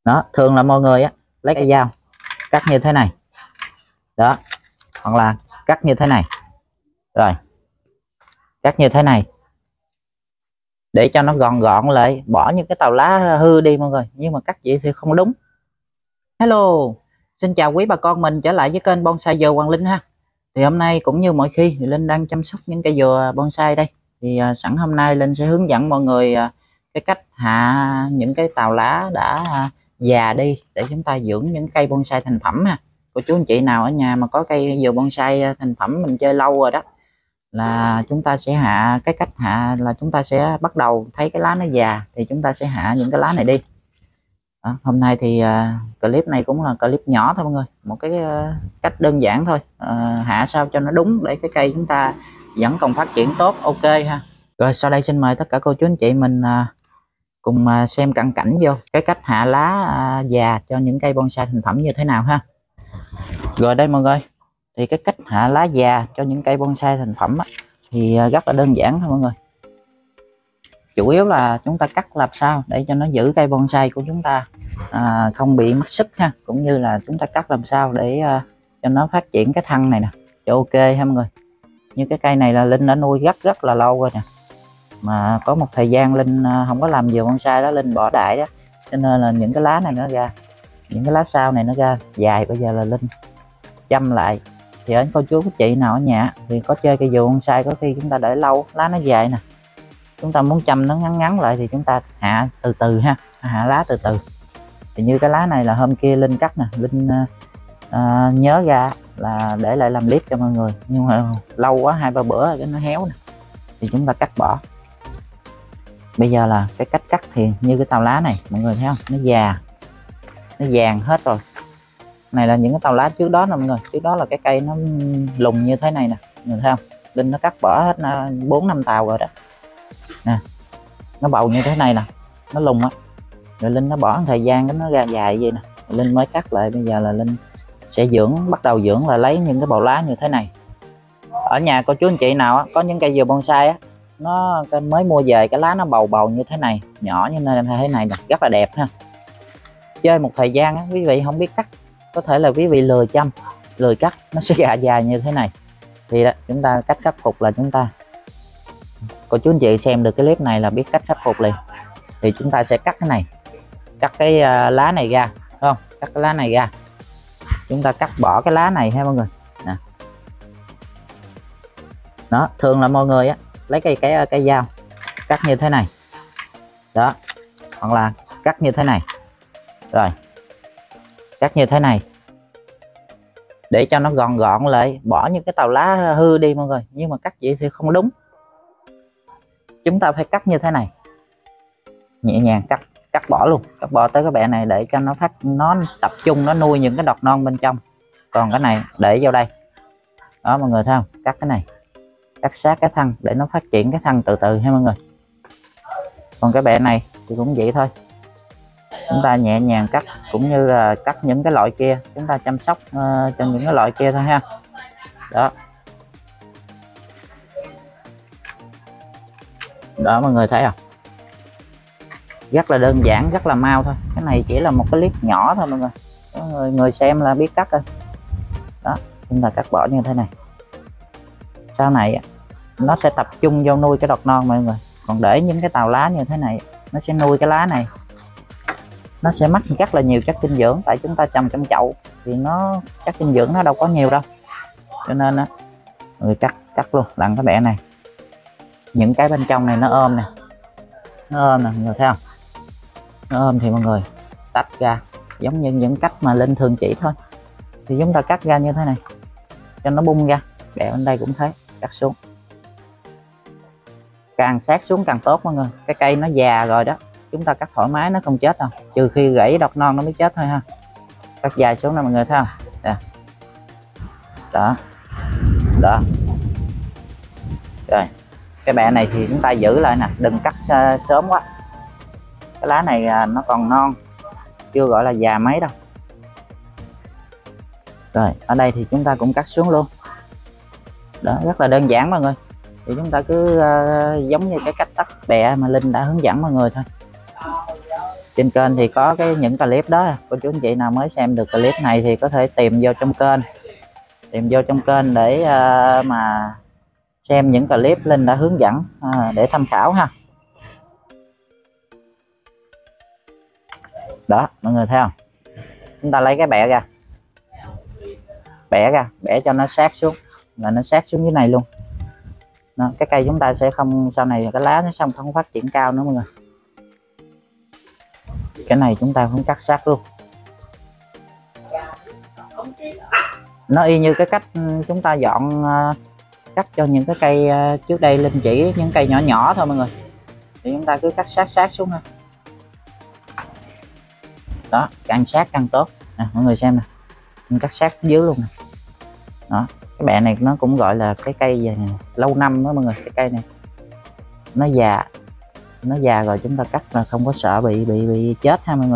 Đó, thường là mọi người á lấy cái dao cắt như thế này đó, hoặc là cắt như thế này, rồi cắt như thế này để cho nó gọn gọn lại, bỏ những cái tàu lá hư đi mọi người, nhưng mà cắt vậy thì không đúng. Hello, xin chào quý bà con mình trở lại với kênh Bonsai Dừa Hoàng Linh ha. Thì hôm nay cũng như mọi khi thì Linh đang chăm sóc những cây dừa bonsai đây. Thì sẵn hôm nay Linh sẽ hướng dẫn mọi người cái cách hạ những cái tàu lá đã già đi để chúng ta dưỡng những cây bonsai thành phẩm ha. Cô chú anh chị nào ở nhà mà có cây dừa bonsai thành phẩm mình chơi lâu rồi đó, là chúng ta sẽ hạ, cái cách hạ là chúng ta sẽ bắt đầu thấy cái lá nó già thì chúng ta sẽ hạ những cái lá này đi. Đó, hôm nay thì clip này cũng là clip nhỏ thôi mọi người, một cái cách đơn giản thôi, hạ sao cho nó đúng để cái cây chúng ta vẫn còn phát triển tốt, ok ha. Rồi sau đây xin mời tất cả cô chú anh chị mình cùng xem cận cảnh vô cái cách hạ lá già cho những cây bonsai thành phẩm như thế nào ha. Rồi đây mọi người, thì cái cách hạ lá già cho những cây bonsai thành phẩm thì rất là đơn giản thôi mọi người. Chủ yếu là chúng ta cắt làm sao để cho nó giữ cây bonsai của chúng ta không bị mất sức ha, cũng như là chúng ta cắt làm sao để cho nó phát triển cái thân này nè cho ok ha mọi người. Như cái cây này là Linh đã nuôi rất là lâu rồi nè, mà có một thời gian Linh không có làm dừa bonsai đó, Linh bỏ đại đó, cho nên là những cái lá này nó ra, những cái lá sau này nó ra dài, bây giờ là Linh chăm lại. Thì ở cô chú các chị nào ở nhà thì có chơi cây dừa bonsai, có khi chúng ta để lâu lá nó dài nè, chúng ta muốn chăm nó ngắn ngắn lại thì chúng ta hạ từ từ ha, hạ lá từ từ. Thì như cái lá này là hôm kia Linh cắt nè, Linh nhớ ra là để lại làm clip cho mọi người, nhưng mà lâu quá 2-3 bữa rồi cái nó héo nè, thì chúng ta cắt bỏ. Bây giờ là cái cách cắt thì như cái tàu lá này mọi người thấy không, nó già, nó vàng hết rồi. Này là những cái tàu lá trước đó nè mọi người, trước đó là cái cây nó lùng như thế này nè, mọi người thấy không, Linh nó cắt bỏ hết 4-5 tàu rồi đó nè, nó bầu như thế này nè, nó lùng á, rồi Linh nó bỏ thời gian cái nó ra dài vậy nè, Linh mới cắt lại. Bây giờ là Linh sẽ dưỡng, bắt đầu dưỡng là lấy những cái bầu lá như thế này. Ở nhà cô chú anh chị nào có những cây dừa bonsai á, nó mới mua về cái lá nó bầu như thế này, nhỏ như thế này nè, rất là đẹp ha. Chơi một thời gian á, quý vị không biết cắt, có thể là quý vị lười chăm, lười cắt, nó sẽ ra dài như thế này. Thì đó, chúng ta cách khắc phục là chúng ta, cô chú anh chị xem được cái clip này là biết cách khắc phục liền. Thì chúng ta sẽ cắt cái này, cắt cái lá này ra, không, cắt cái lá này ra, chúng ta cắt bỏ cái lá này ha mọi người nè. Đó, thường là mọi người lấy cái dao cắt như thế này đó, hoặc là cắt như thế này, rồi cắt như thế này để cho nó gọn gọn lại, bỏ những cái tàu lá hư đi mọi người, nhưng mà cắt vậy thì không đúng. Chúng ta phải cắt như thế này, nhẹ nhàng cắt bỏ luôn, cắt bỏ tới cái bẹ này để cho nó tập trung, nó nuôi những cái đọt non bên trong. Còn cái này để vào đây đó mọi người thấy không, cắt cái này, cắt sát cái thân để nó phát triển cái thân từ từ ha mọi người. Còn cái bẹ này thì cũng vậy thôi, chúng ta nhẹ nhàng cắt, cũng như là cắt những cái loại kia, chúng ta chăm sóc cho những cái loại kia thôi ha. Đó, đó mọi người thấy không, rất là đơn giản, rất là mau thôi. Cái này chỉ là một cái clip nhỏ thôi mọi người, có người xem là biết cắt rồi. Đó, chúng ta cắt bỏ như thế này, sau này nó sẽ tập trung vô nuôi cái đọt non mọi người. Còn để những cái tàu lá như thế này, nó sẽ nuôi cái lá này, nó sẽ mất rất là nhiều chất dinh dưỡng, tại chúng ta trồng trong chậu thì nó chất dinh dưỡng nó đâu có nhiều đâu, cho nên người cắt luôn bằng cái bẹ này. Những cái bên trong này nó ôm nè, nó ôm nè mọi người thấy không, nó ôm thì mọi người tách ra giống như những cách mà Linh thường chỉ thôi. Thì chúng ta cắt ra như thế này cho nó bung ra. Bẹ bên đây cũng thế, cắt xuống, càng sát xuống càng tốt mọi người. Cái cây nó già rồi đó, chúng ta cắt thoải mái, nó không chết đâu, trừ khi gãy đọt non nó mới chết thôi ha. Cắt dài xuống nè mọi người thấy không, đó đó, đó. Rồi cái bẹ này thì chúng ta giữ lại nè, đừng cắt sớm quá, cái lá này nó còn non, chưa gọi là già mấy đâu. Rồi ở đây thì chúng ta cũng cắt xuống luôn. Đó, rất là đơn giản mọi người. Thì chúng ta cứ giống như cái cách tắt bẹ mà Linh đã hướng dẫn mọi người thôi. Trên kênh thì có những clip đó, cô chú anh chị nào mới xem được clip này thì có thể tìm vô trong kênh để mà xem những clip Linh đã hướng dẫn để tham khảo ha. Đó mọi người thấy không, chúng ta lấy cái bẻ ra, bẻ cho nó sát xuống, là nó sát xuống dưới này luôn. Đó, cái cây chúng ta sẽ không, sau này cái lá nó không phát triển cao nữa mọi người. Cái này chúng ta cũng cắt sát luôn. Nó y như cái cách chúng ta dọn cắt cho những cái cây trước đây Linh chỉ những cây nhỏ nhỏ thôi mọi người, thì chúng ta cứ cắt sát xuống thôi. Đó, càng sát càng tốt nè mọi người xem nè, mình cắt sát dưới luôn nè. Đó, cái bẹ này nó cũng gọi là cái cây lâu năm đó mọi người. Cái cây này nó già rồi, chúng ta cắt là không có sợ bị chết ha mọi người.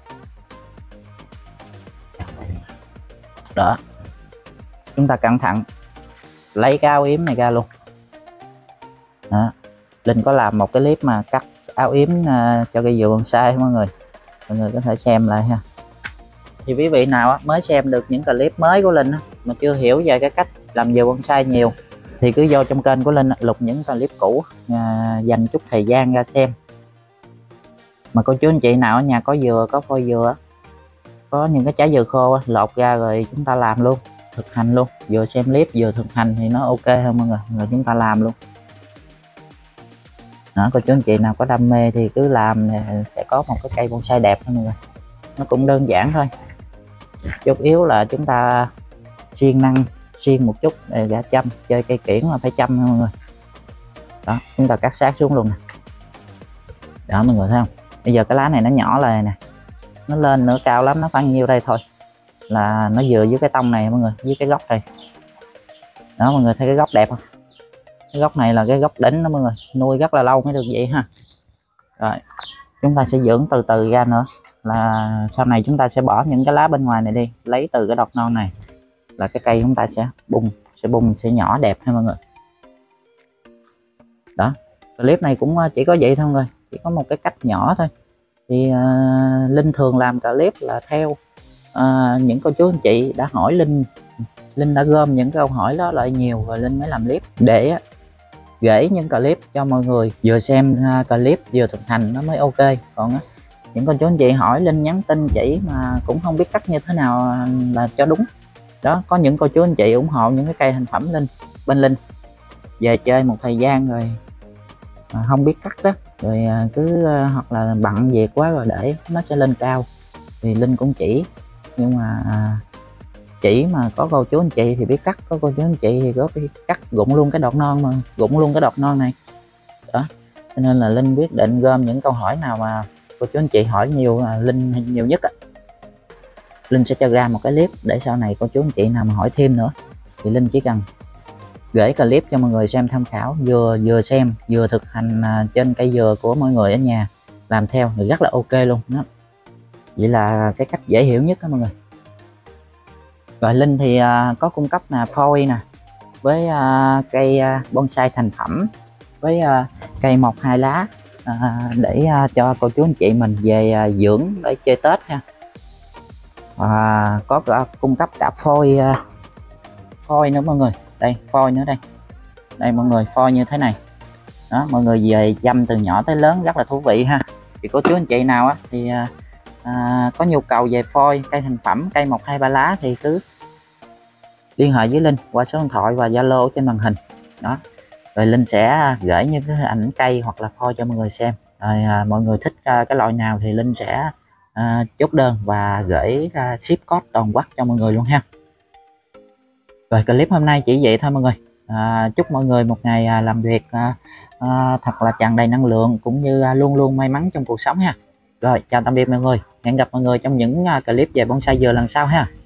Đó, chúng ta cẩn thận lấy cái áo yếm này ra luôn. Đó, Linh có làm một cái clip mà cắt áo yếm cho cây dừa bonsai mọi người có thể xem lại ha. Thì quý vị nào mới xem được những clip mới của Linh mà chưa hiểu về cái cách làm dừa bonsai nhiều thì cứ vô trong kênh của Linh lục những clip cũ, dành chút thời gian ra xem. Mà cô chú anh chị nào ở nhà có dừa, có phôi dừa, có những cái trái dừa khô lột ra rồi chúng ta làm luôn, thực hành luôn, vừa xem clip vừa thực hành thì nó ok hơn mọi người, rồi chúng ta làm luôn. Đó, cô chú anh chị nào có đam mê thì cứ làm, sẽ có một cái cây bonsai đẹp thôi mọi người. Nó cũng đơn giản thôi, chút yếu là chúng ta xiên một chút để gã chăm, chơi cây kiển là phải chăm mọi người. Đó, chúng ta cắt sát xuống luôn nè. Đó mọi người thấy không, bây giờ cái lá này nó nhỏ lại nè, nó lên nữa cao lắm, nó khoảng nhiêu đây thôi là nó vừa với cái tông này mọi người, với cái gốc này. Đó mọi người thấy cái gốc đẹp không, cái gốc này là cái gốc đỉnh đó mọi người, nuôi rất là lâu mới được vậy ha. Rồi chúng ta sẽ dưỡng từ từ ra nữa, là sau này chúng ta sẽ bỏ những cái lá bên ngoài này đi, lấy từ cái đọt non này là cái cây chúng ta sẽ bung sẽ nhỏ đẹp ha mọi người. Đó, clip này cũng chỉ có vậy thôi mọi người, chỉ có một cái cách nhỏ thôi. Thì Linh thường làm clip là theo những cô chú anh chị đã hỏi Linh đã gom những câu hỏi đó lại nhiều rồi Linh mới làm clip để gửi những clip cho mọi người vừa xem clip vừa thực hành nó mới ok. Còn những cô chú anh chị hỏi Linh nhắn tin chỉ mà cũng không biết cách như thế nào là cho đúng. Đó, có những cô chú anh chị ủng hộ những cái cây thành phẩm bên Linh về chơi một thời gian rồi không biết cắt đó, rồi cứ hoặc là bận việc quá rồi để nó sẽ lên cao thì Linh cũng chỉ, nhưng mà chỉ mà có cô chú anh chị thì biết cắt, có cô chú anh chị thì có biết cắt rụng luôn cái đọt non, mà rụng luôn cái đọt non này. Đó, cho nên là Linh quyết định gom những câu hỏi nào mà cô chú anh chị hỏi nhiều, Linh nhiều nhất Linh sẽ cho ra một cái clip để sau này cô chú anh chị nào mà hỏi thêm nữa thì Linh chỉ cần gửi clip cho mọi người xem tham khảo, vừa xem vừa thực hành trên cây dừa của mọi người ở nhà làm theo thì rất là ok luôn đó. Vậy là cái cách dễ hiểu nhất đó mọi người. Rồi Linh thì có cung cấp phôi nè, với cây bonsai thành phẩm, với cây 1-2 lá để cho cô chú anh chị mình về dưỡng để chơi Tết ha. Và có cung cấp cả phôi nữa mọi người. Đây phôi nữa đây mọi người, phôi như thế này đó, mọi người về chăm từ nhỏ tới lớn rất là thú vị ha. Thì cô chú anh chị nào thì có nhu cầu về phôi cây thành phẩm, cây 1-2-3 lá thì cứ liên hệ với Linh qua số điện thoại và Zalo trên màn hình đó, rồi Linh sẽ gửi những cái ảnh cây hoặc là phôi cho mọi người xem. Rồi mọi người thích cái loại nào thì Linh sẽ chốt đơn và gửi ship code toàn quốc cho mọi người luôn ha. Rồi clip hôm nay chỉ vậy thôi mọi người. Chúc mọi người một ngày làm việc thật là tràn đầy năng lượng cũng như luôn luôn may mắn trong cuộc sống ha. Rồi chào tạm biệt mọi người, hẹn gặp mọi người trong những clip về bonsai dừa lần sau ha.